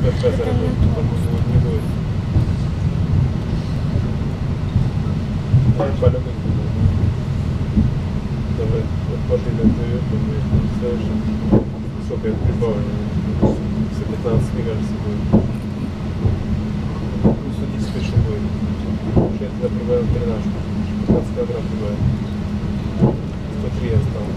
Это не то. Не будет. По-любому. Давай, вот пошли на вперед, мы совершенно высокое прибавление. За 15, мне кажется, будет. Ну, судить спешу будет. Я туда прибавил 13. 15 килограмм прибавил. 103 я стал.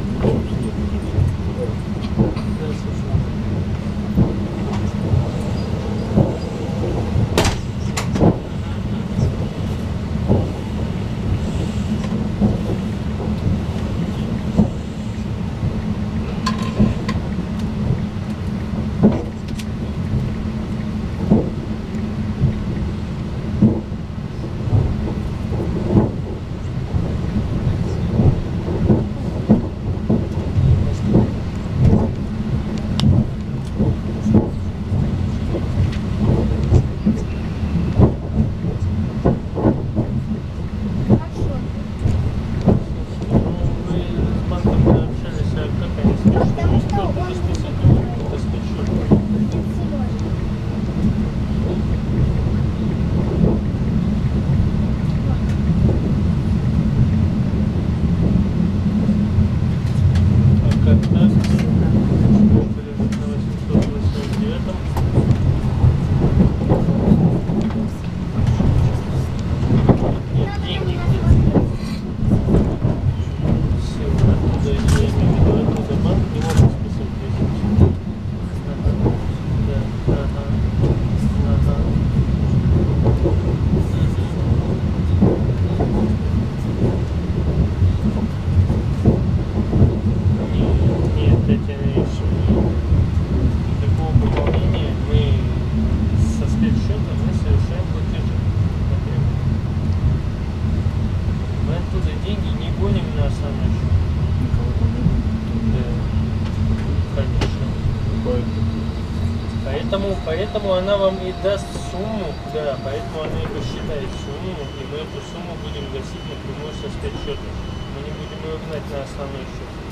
Поэтому она вам и даст сумму, да, поэтому она и посчитает сумму, и мы эту сумму будем гасить напрямую со спецсчета. Мы не будем ее гнать на основной счет.